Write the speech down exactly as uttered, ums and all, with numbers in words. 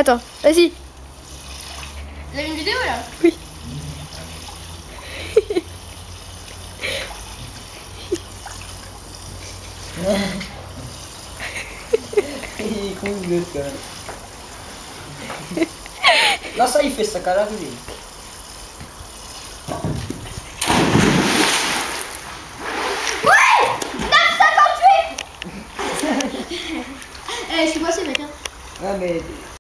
Attends, vas-y. Vous avez une vidéo là? Oui. Il est con le gars. Là ça il fait ça carré. Eh, je suis passé mec hein. Ah mais